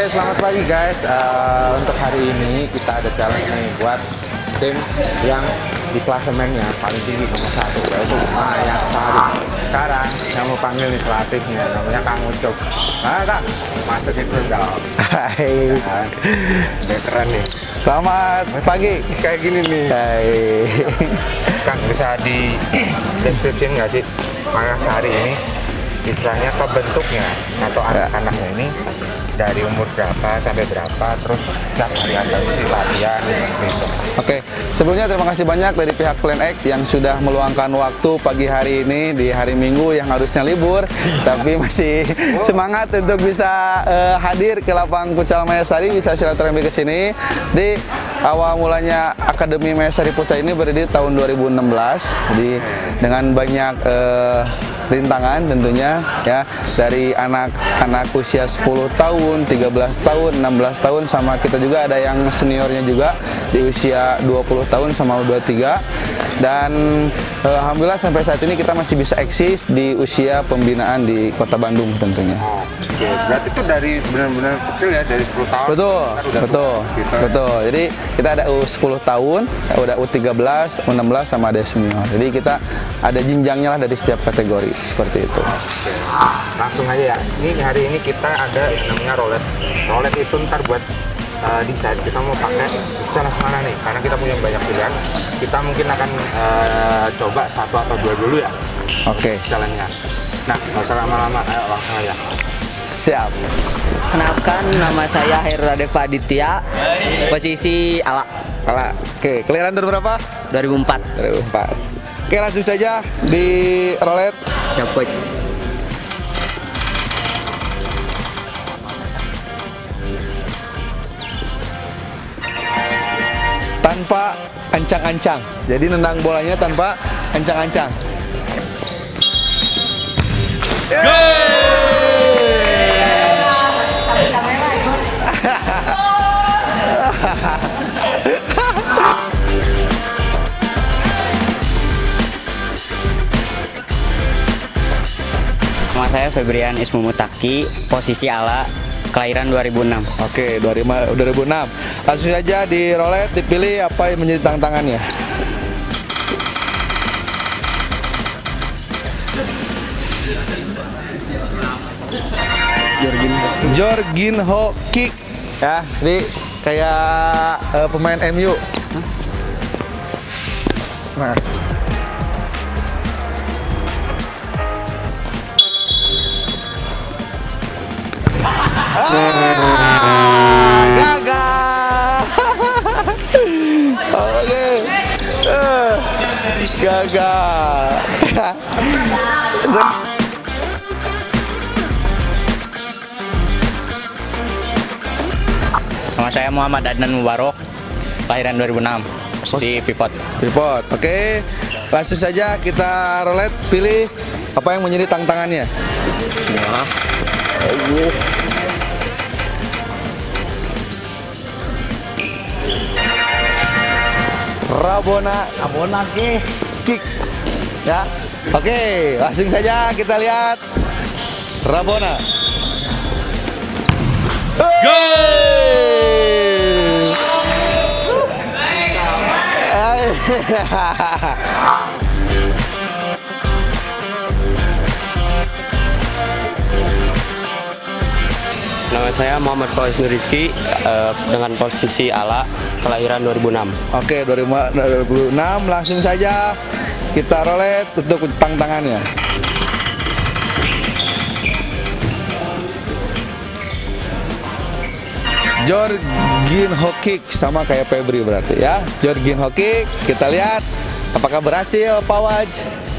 selamat pagi guys. Untuk hari ini kita ada challenge nih buat tim yang di klasemennya paling tinggi nomor 1, yaitu Mayasari. Sekarang saya mau panggil nih pelatihnya, namanya Kang Ucup. Nah Kang, masukin dulu dong. Hai, Veteran nih. selamat pagi. Kayak gini nih. Hai. Kang, bisa di deskripsiin nggak sih Mayasari ini istilahnya kebentuknya atau anak-anaknya ini dari umur berapa sampai berapa, terus setiap hari ada sih latihan gitu. Oke, sebelumnya terima kasih banyak dari pihak Plan X yang sudah meluangkan waktu pagi hari ini di hari Minggu yang harusnya libur, tapi masih semangat untuk bisa hadir ke lapang futsal Mayasari, bisa silaturahmi ke sini. Di awal mulanya Akademi Mayasari Futsal ini berdiri tahun 2016, jadi dengan banyak rintangan tentunya ya, dari anak-anak usia 10 tahun, 13 tahun, 16 tahun, sama kita juga ada yang seniornya juga di usia 20 tahun sama 23. Dan alhamdulillah sampai saat ini kita masih bisa eksis di usia pembinaan di Kota Bandung tentunya. Oke, berarti itu dari benar-benar kecil ya, dari 10 tahun. Betul, betul. Jadi kita ada U10 tahun, udah U13, U16 sama ada senior. Jadi kita ada jenjangnya lah dari setiap kategori, seperti itu. Oke, langsung aja ya. Ini hari ini kita ada yang namanya rolet. Rolet itu ntar buat desain kita mau pakai secara mana nih, karena kita punya banyak pilihan. Kita mungkin akan coba 1 atau 2 dulu ya. Oke. Jalannya. Nah, nggak usah lama-lama, ayo langsung aja. Siap. Kenalkan, nama saya Herra Deva Aditya, posisi ala. Oke, keliran tur berapa? 2004. 2004. Oke, langsung saja di rolet. Siap coach. Tanpa ancang-ancang. Jadi nendang bolanya tanpa ancang-ancang. Nama saya Febrian Ismu Mutaki, posisi ala, kelahiran 2006. Oke, 2006. Langsung saja di rolet, dipilih apa yang menjadi tantangannya. Jorginho kick. Ya, jadi kayak pemain MU. Nah. Gagal. Oke. Gagal. Nama saya Muhammad Adnan Mubarok, kelahiran 2006, posisi pivot. Pivot. Oke. Langsung saja kita rolet, pilih apa yang menjadi tantangannya. Rabona kick. Ya. Oke, langsung saja kita lihat Rabona. Nama saya Muhammad Fauzi Nurizki, dengan posisi ala, kelahiran 2006. Oke, 2006. Langsung saja kita rolet untuk tantangannya. Jorginho kick, sama kayak Febri berarti ya. Jorginho kick, kita lihat apakah berhasil Pak Waj.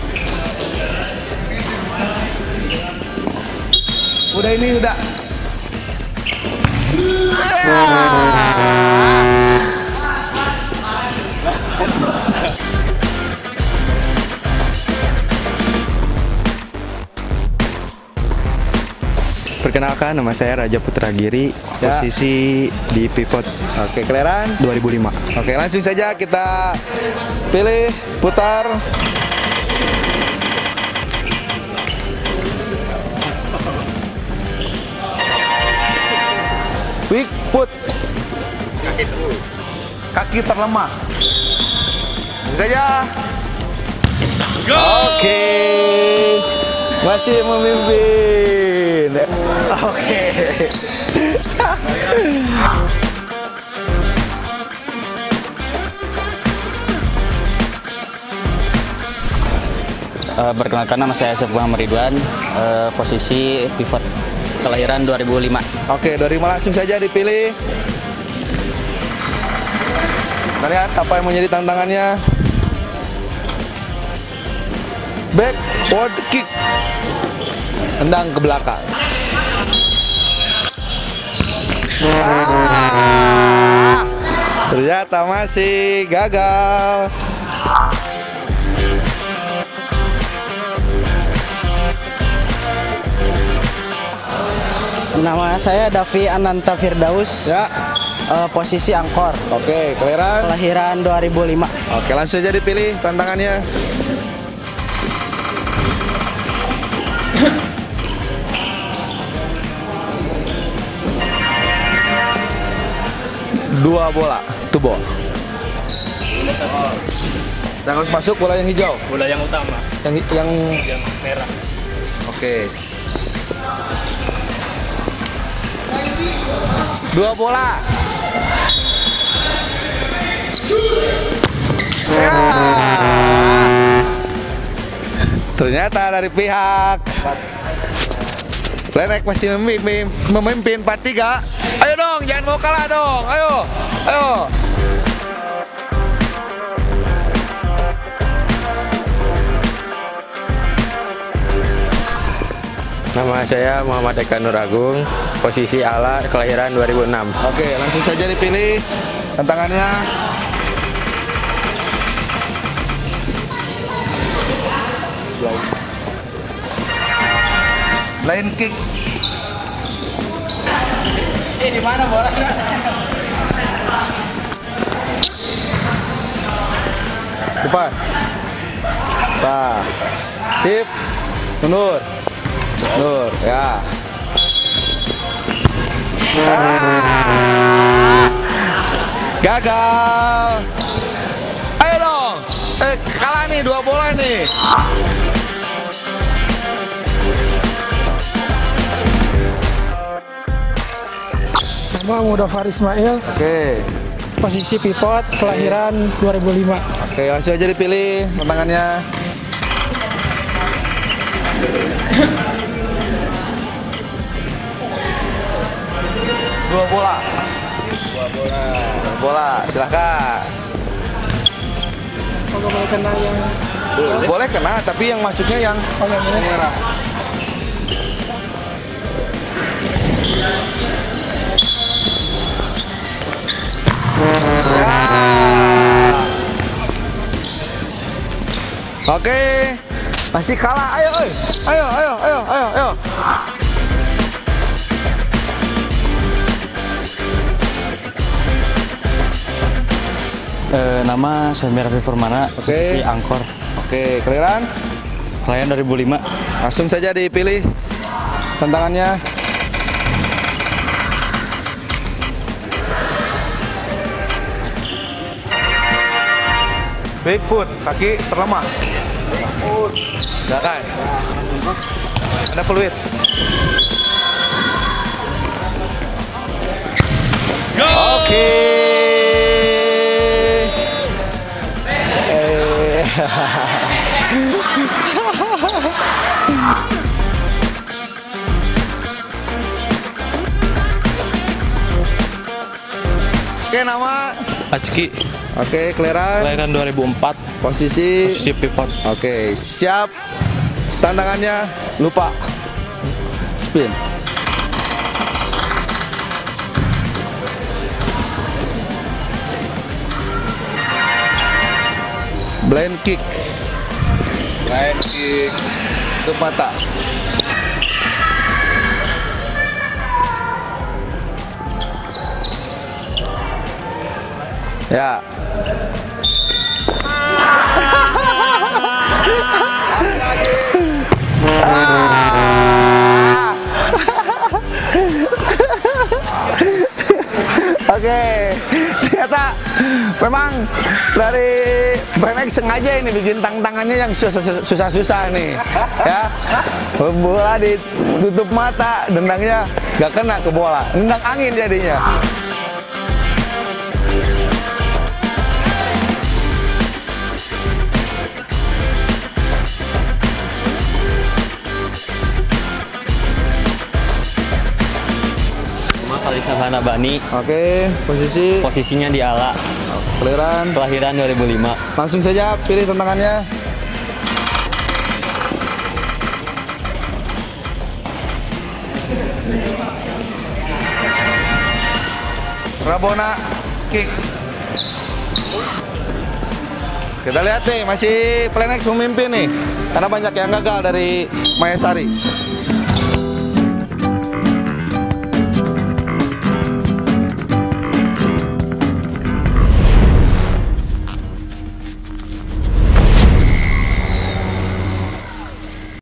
Udah ini udah. Perkenalkan, nama saya Raja Putra Giri, Ya. posisi di pivot. Oke, keliran 2005. Oke, langsung saja kita pilih, putar. Weak foot. Kaki terlemah. Gajah. Oke. Masih memimpin. Oke. Perkenalkan, nama saya Syaf Muhammad Ridwan, posisi pivot, kelahiran 2005. Oke, 2005 langsung saja dipilih. Kita lihat apa yang menjadi tantangannya. Backward kick. Tendang ke belakang. Ternyata masih gagal. Nama saya Davi Ananta Firdaus. Ya. Posisi angkor. Oke, kelahiran. Kelahiran 2005. Oke, langsung saja dipilih tantangannya. Dua bola, two ball. Yang harus masuk bola yang hijau. Bola yang utama, Yang yang merah. Oke. Dua bola. Ya. Ternyata dari pihak Plan X masih memimpin 4-3. Ayo dong, jangan mau kalah dong. Ayo. Nama saya Muhammad Eka Nur Agung, posisi ala, kelahiran 2006. Oke, langsung saja dipilih tantangannya. Blind kick. Di mana bolanya? Depan. Sip. Mundur. Ya. Gagal. Ayo dong. Kalah nih, dua bola nih. Nama Mudafar Ismail. Oke. Posisi pivot, kelahiran 2005. Oke, langsung aja dipilih tantangannya. Dua bola, silakan. Kalau boleh kena yang Boleh kena, tapi yang masuknya yang yang ini. merah. Oke, masih kalah. Ayo. Nama saya Rafi Permana, posisi angkor, Oke, kelahiran. kelahiran 2005. Langsung saja dipilih tantangannya. Big foot, kaki terlemah. Silakan. Ada peluit. Oke. Oke, nama Acki, Oke, kelahiran. kelahiran 2004, Posisi. posisi pivot. Oke, siap. Tantangannya lupa. Spin. Blind kick. Tutup mata. Ya. Oke, ternyata memang dari Planex sengaja ini bikin tangannya yang susah-susah nih, ya. Bola ditutup mata, dendangnya nggak kena ke bola, nendang angin jadinya. Kalisahana Bani. Oke, Posisinya di ala. Kelahiran 2005. Langsung saja pilih tantangannya. Rabona kick. Kita lihat nih, masih Planex memimpin nih. Karena banyak yang gagal dari Mayasari.